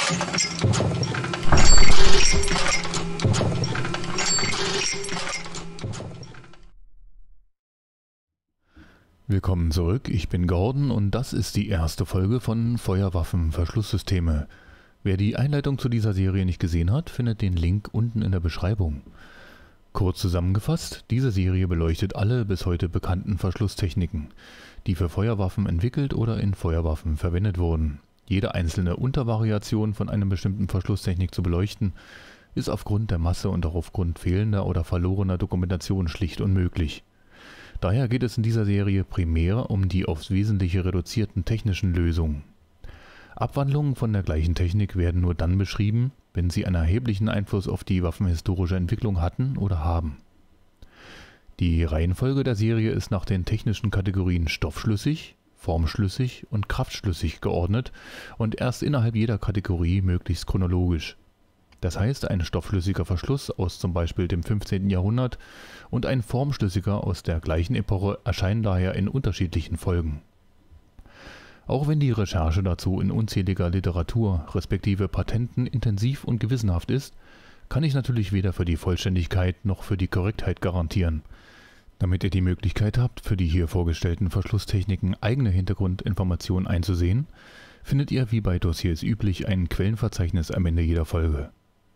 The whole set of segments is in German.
Willkommen zurück, ich bin Gordon und das ist die erste Folge von Feuerwaffen-Verschlusssysteme. Wer die Einleitung zu dieser Serie nicht gesehen hat, findet den Link unten in der Beschreibung. Kurz zusammengefasst, diese Serie beleuchtet alle bis heute bekannten Verschlusstechniken, die für Feuerwaffen entwickelt oder in Feuerwaffen verwendet wurden. Jede einzelne Untervariation von einer bestimmten Verschlusstechnik zu beleuchten, ist aufgrund der Masse und auch aufgrund fehlender oder verlorener Dokumentation schlicht unmöglich. Daher geht es in dieser Serie primär um die aufs Wesentliche reduzierten technischen Lösungen. Abwandlungen von der gleichen Technik werden nur dann beschrieben, wenn sie einen erheblichen Einfluss auf die waffenhistorische Entwicklung hatten oder haben. Die Reihenfolge der Serie ist nach den technischen Kategorien stoffschlüssig, formschlüssig und kraftschlüssig geordnet und erst innerhalb jeder Kategorie möglichst chronologisch. Das heißt, ein stoffschlüssiger Verschluss aus zum Beispiel dem 15. Jahrhundert und ein formschlüssiger aus der gleichen Epoche erscheinen daher in unterschiedlichen Folgen. Auch wenn die Recherche dazu in unzähliger Literatur respektive Patenten intensiv und gewissenhaft ist, kann ich natürlich weder für die Vollständigkeit noch für die Korrektheit garantieren. Damit ihr die Möglichkeit habt, für die hier vorgestellten Verschlusstechniken eigene Hintergrundinformationen einzusehen, findet ihr wie bei Dossiers üblich ein Quellenverzeichnis am Ende jeder Folge.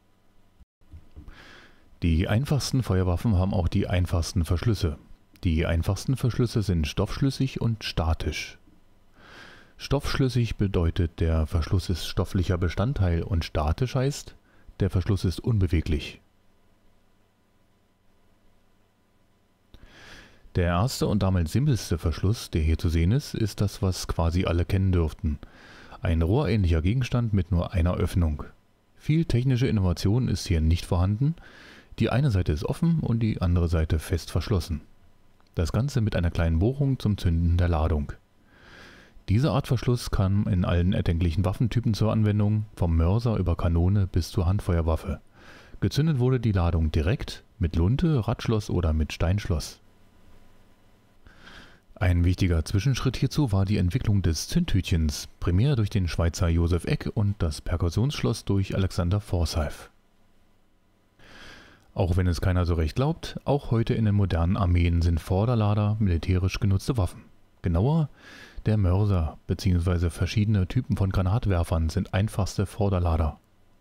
Die einfachsten Feuerwaffen haben auch die einfachsten Verschlüsse. Die einfachsten Verschlüsse sind stoffschlüssig und statisch. Stoffschlüssig bedeutet, der Verschluss ist stofflicher Bestandteil und statisch heißt, der Verschluss ist unbeweglich. Der erste und damit simpelste Verschluss, der hier zu sehen ist das, was quasi alle kennen dürften. Ein rohrähnlicher Gegenstand mit nur einer Öffnung. Viel technische Innovation ist hier nicht vorhanden. Die eine Seite ist offen und die andere Seite fest verschlossen. Das Ganze mit einer kleinen Bohrung zum Zünden der Ladung. Diese Art Verschluss kam in allen erdenklichen Waffentypen zur Anwendung, vom Mörser über Kanone bis zur Handfeuerwaffe. Gezündet wurde die Ladung direkt, mit Lunte, Radschloss oder mit Steinschloss. Ein wichtiger Zwischenschritt hierzu war die Entwicklung des Zündhütchens, primär durch den Schweizer Josef Eck und das Perkussionsschloss durch Alexander Forsyth. Auch wenn es keiner so recht glaubt, auch heute in den modernen Armeen sind Vorderlader militärisch genutzte Waffen. Genauer, der Mörser bzw. verschiedene Typen von Granatwerfern sind einfachste Vorderlader.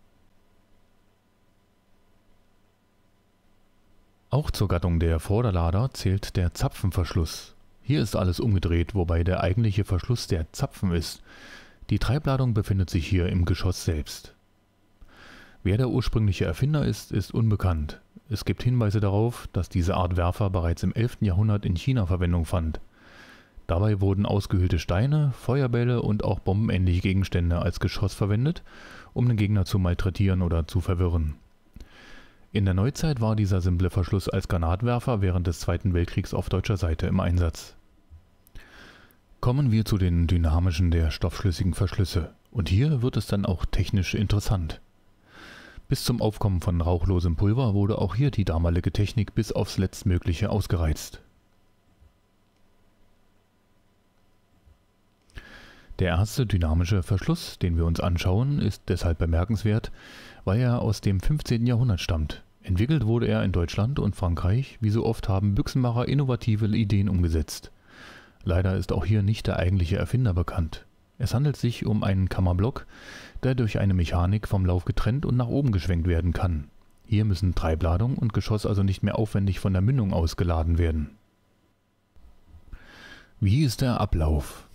Auch zur Gattung der Vorderlader zählt der Zapfenverschluss. Hier ist alles umgedreht, wobei der eigentliche Verschluss der Zapfen ist. Die Treibladung befindet sich hier im Geschoss selbst. Wer der ursprüngliche Erfinder ist, ist unbekannt. Es gibt Hinweise darauf, dass diese Art Werfer bereits im 11. Jahrhundert in China Verwendung fand. Dabei wurden ausgehöhlte Steine, Feuerbälle und auch bombenähnliche Gegenstände als Geschoss verwendet, um den Gegner zu malträtieren oder zu verwirren. In der Neuzeit war dieser simple Verschluss als Granatwerfer während des Zweiten Weltkriegs auf deutscher Seite im Einsatz. Kommen wir zu den dynamischen der stoffschlüssigen Verschlüsse. Und hier wird es dann auch technisch interessant. Bis zum Aufkommen von rauchlosem Pulver wurde auch hier die damalige Technik bis aufs Letztmögliche ausgereizt. Der erste dynamische Verschluss, den wir uns anschauen, ist deshalb bemerkenswert, weil er aus dem 15. Jahrhundert stammt. Entwickelt wurde er in Deutschland und Frankreich, wie so oft haben Büchsenmacher innovative Ideen umgesetzt. Leider ist auch hier nicht der eigentliche Erfinder bekannt. Es handelt sich um einen Kammerblock, der durch eine Mechanik vom Lauf getrennt und nach oben geschwenkt werden kann. Hier müssen Treibladung und Geschoss also nicht mehr aufwendig von der Mündung aus geladen werden. Wie ist der Ablauf?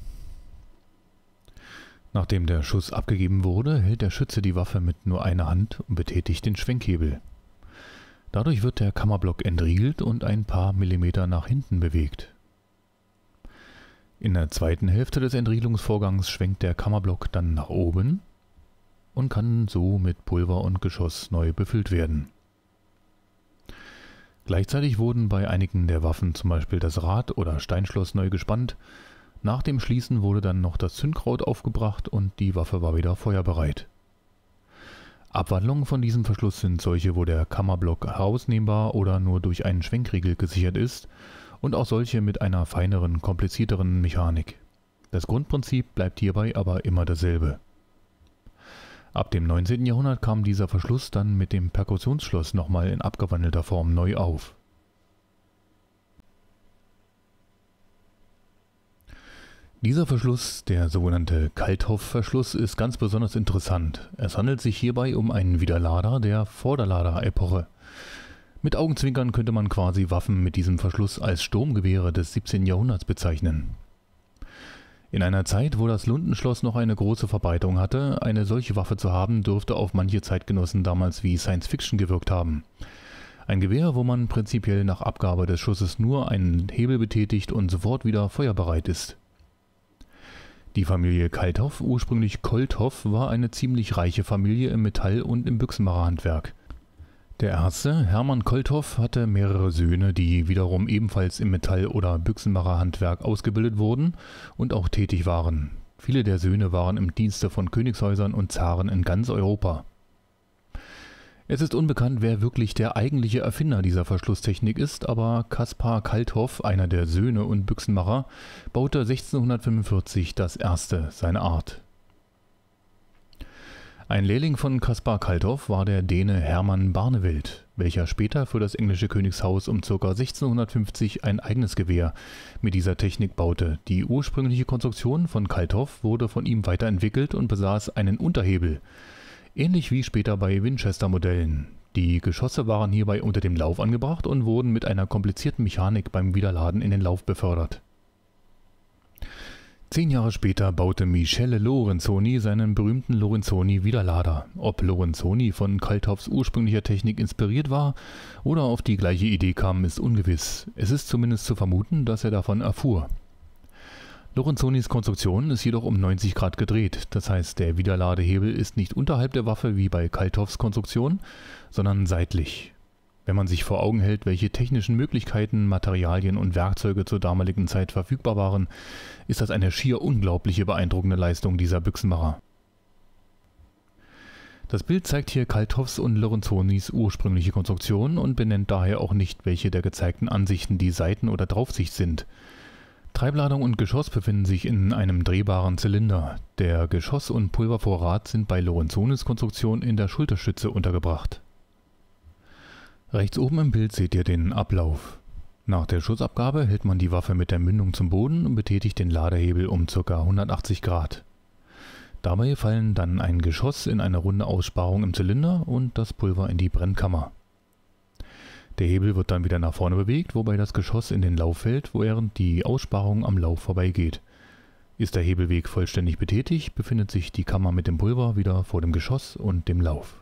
Nachdem der Schuss abgegeben wurde, hält der Schütze die Waffe mit nur einer Hand und betätigt den Schwenkhebel. Dadurch wird der Kammerblock entriegelt und ein paar Millimeter nach hinten bewegt. In der zweiten Hälfte des Entriegelungsvorgangs schwenkt der Kammerblock dann nach oben und kann so mit Pulver und Geschoss neu befüllt werden. Gleichzeitig wurden bei einigen der Waffen zum Beispiel das Rad oder Steinschloss neu gespannt. Nach dem Schließen wurde dann noch das Zündkraut aufgebracht und die Waffe war wieder feuerbereit. Abwandlungen von diesem Verschluss sind solche, wo der Kammerblock herausnehmbar oder nur durch einen Schwenkriegel gesichert ist, und auch solche mit einer feineren, komplizierteren Mechanik. Das Grundprinzip bleibt hierbei aber immer dasselbe. Ab dem 19. Jahrhundert kam dieser Verschluss dann mit dem Perkussionsschloss nochmal in abgewandelter Form neu auf. Dieser Verschluss, der sogenannte Kalthoff-Verschluss, ist ganz besonders interessant. Es handelt sich hierbei um einen Widerlader der Vorderlader-Epoche. Mit Augenzwinkern könnte man quasi Waffen mit diesem Verschluss als Sturmgewehre des 17. Jahrhunderts bezeichnen. In einer Zeit, wo das Lundenschloss noch eine große Verbreitung hatte, eine solche Waffe zu haben, dürfte auf manche Zeitgenossen damals wie Science-Fiction gewirkt haben. Ein Gewehr, wo man prinzipiell nach Abgabe des Schusses nur einen Hebel betätigt und sofort wieder feuerbereit ist. Die Familie Kalthoff, ursprünglich Kolthoff, war eine ziemlich reiche Familie im Metall- und im Büchsenmacherhandwerk. Der erste, Hermann Kolthoff, hatte mehrere Söhne, die wiederum ebenfalls im Metall- oder Büchsenmacherhandwerk ausgebildet wurden und auch tätig waren. Viele der Söhne waren im Dienste von Königshäusern und Zaren in ganz Europa. Es ist unbekannt, wer wirklich der eigentliche Erfinder dieser Verschlusstechnik ist, aber Kaspar Kalthoff, einer der Söhne und Büchsenmacher, baute 1645 das erste seiner Art. Ein Lehrling von Kaspar Kalthoff war der Däne Herman Barneveldt, welcher später für das englische Königshaus um ca. 1650 ein eigenes Gewehr mit dieser Technik baute. Die ursprüngliche Konstruktion von Kalthoff wurde von ihm weiterentwickelt und besaß einen Unterhebel, ähnlich wie später bei Winchester-Modellen. Die Geschosse waren hierbei unter dem Lauf angebracht und wurden mit einer komplizierten Mechanik beim Widerladen in den Lauf befördert. 10 Jahre später baute Michele Lorenzoni seinen berühmten Lorenzoni-Widerlader. Ob Lorenzoni von Kalthoffs ursprünglicher Technik inspiriert war oder auf die gleiche Idee kam, ist ungewiss. Es ist zumindest zu vermuten, dass er davon erfuhr. Lorenzonis Konstruktion ist jedoch um 90 Grad gedreht, das heißt, der Widerladehebel ist nicht unterhalb der Waffe wie bei Kalthoffs Konstruktion, sondern seitlich. Wenn man sich vor Augen hält, welche technischen Möglichkeiten, Materialien und Werkzeuge zur damaligen Zeit verfügbar waren, ist das eine schier unglaubliche beeindruckende Leistung dieser Büchsenmacher. Das Bild zeigt hier Kalthoffs und Lorenzonis ursprüngliche Konstruktion und benennt daher auch nicht, welche der gezeigten Ansichten die Seiten- oder Draufsicht sind. Treibladung und Geschoss befinden sich in einem drehbaren Zylinder. Der Geschoss- und Pulvervorrat sind bei Lorenzonis Konstruktion in der Schulterstütze untergebracht. Rechts oben im Bild seht ihr den Ablauf. Nach der Schussabgabe hält man die Waffe mit der Mündung zum Boden und betätigt den Ladehebel um ca. 180 Grad. Dabei fallen dann ein Geschoss in eine runde Aussparung im Zylinder und das Pulver in die Brennkammer. Der Hebel wird dann wieder nach vorne bewegt, wobei das Geschoss in den Lauf fällt, während die Aussparung am Lauf vorbeigeht. Ist der Hebelweg vollständig betätigt, befindet sich die Kammer mit dem Pulver wieder vor dem Geschoss und dem Lauf.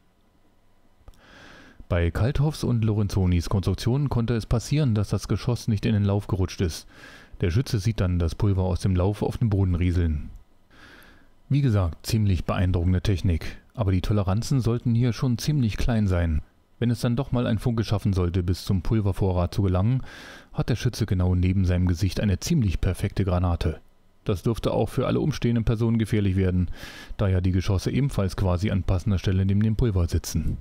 Bei Kalthoffs und Lorenzonis Konstruktion konnte es passieren, dass das Geschoss nicht in den Lauf gerutscht ist. Der Schütze sieht dann das Pulver aus dem Lauf auf den Boden rieseln. Wie gesagt, ziemlich beeindruckende Technik, aber die Toleranzen sollten hier schon ziemlich klein sein. Wenn es dann doch mal ein Funke schaffen sollte, bis zum Pulvervorrat zu gelangen, hat der Schütze genau neben seinem Gesicht eine ziemlich perfekte Granate. Das dürfte auch für alle umstehenden Personen gefährlich werden, da ja die Geschosse ebenfalls quasi an passender Stelle neben dem Pulver sitzen.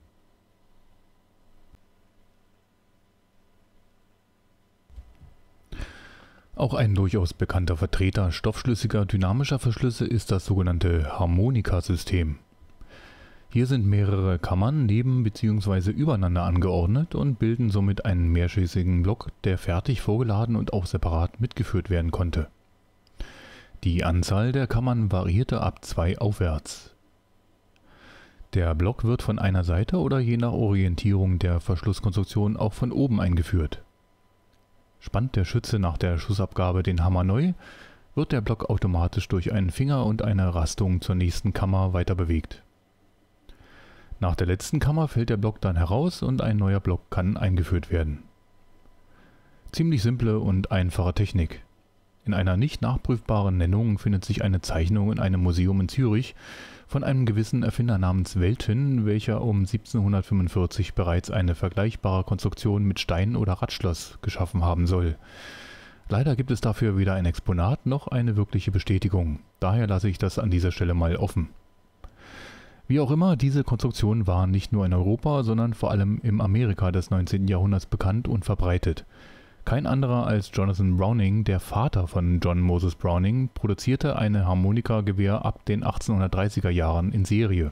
Auch ein durchaus bekannter Vertreter stoffschlüssiger dynamischer Verschlüsse ist das sogenannte Harmonika-System. Hier sind mehrere Kammern neben bzw. übereinander angeordnet und bilden somit einen mehrschößigen Block, der fertig vorgeladen und auch separat mitgeführt werden konnte. Die Anzahl der Kammern variierte ab 2 aufwärts. Der Block wird von einer Seite oder je nach Orientierung der Verschlusskonstruktion auch von oben eingeführt. Spannt der Schütze nach der Schussabgabe den Hammer neu, wird der Block automatisch durch einen Finger und eine Rastung zur nächsten Kammer weiter bewegt. Nach der letzten Kammer fällt der Block dann heraus und ein neuer Block kann eingeführt werden. Ziemlich simple und einfache Technik. In einer nicht nachprüfbaren Nennung findet sich eine Zeichnung in einem Museum in Zürich von einem gewissen Erfinder namens Weltin, welcher um 1745 bereits eine vergleichbare Konstruktion mit Stein- oder Radschloss geschaffen haben soll. Leider gibt es dafür weder ein Exponat noch eine wirkliche Bestätigung, daher lasse ich das an dieser Stelle mal offen. Wie auch immer, diese Konstruktionen waren nicht nur in Europa, sondern vor allem im Amerika des 19. Jahrhunderts bekannt und verbreitet. Kein anderer als Jonathan Browning, der Vater von John Moses Browning, produzierte eine Harmonikagewehr ab den 1830er Jahren in Serie.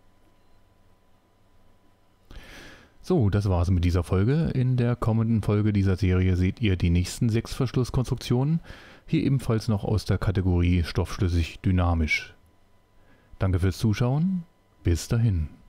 So, das war's mit dieser Folge. In der kommenden Folge dieser Serie seht ihr die nächsten 6 Verschlusskonstruktionen, hier ebenfalls noch aus der Kategorie stoffschlüssig dynamisch. Danke fürs Zuschauen, bis dahin.